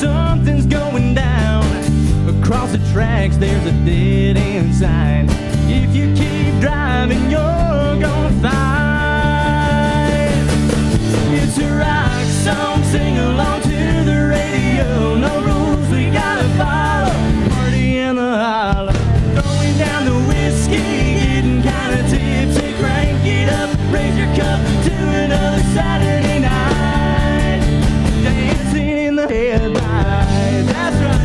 something's going down. Across the tracks there's a dead end sign. If you keep driving you're gonna find. It's a rock song, sing along to the radio. No rules we gotta follow, party in the holler. Throwing down the whiskey, getting kinda tipsy. Crank it up, raise your cup to another Saturday night. Dancing in the headlights, that's right.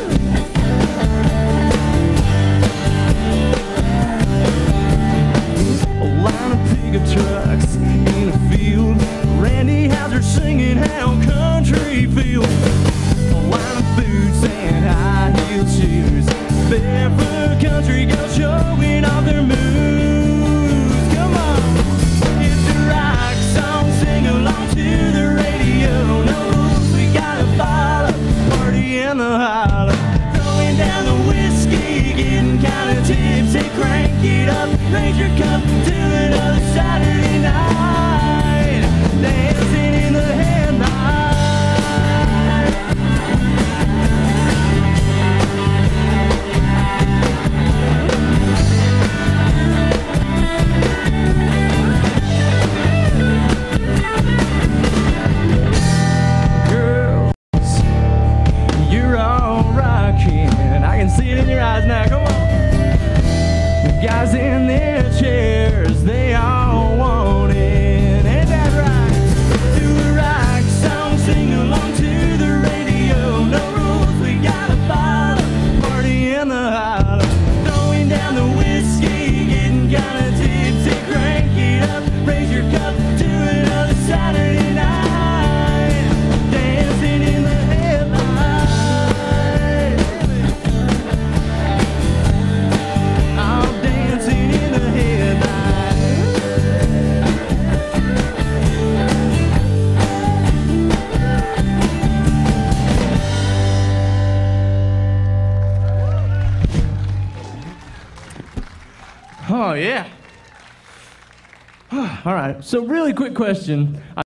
A line of pickup trucks in a field. Randy Houser singing how country feels. A line of boots and high-heel shoes. Barefoot country girls showing off their moves. Come on, it's a rock song, sing along to the radio. No rules we gotta follow, party in the holler. Throwing down the whiskey, getting kinda tipsy. Crank it up, raise your cup to another Saturday night. Dancing in the headlight. Girls, you're all rocking. I can see it in your eyes now, come on. The guys in their chairs, they all want it. Ain't that right? Do a rock song, sing along to the radio. No rules we gotta follow, party in the holler. Throwing down the whiskey, getting kinda tipsy. Crank it up, raise your cup to another Saturday night. Dancing in the headlight. I'm dancing in the headlight. Oh, yeah. All right. So really quick question.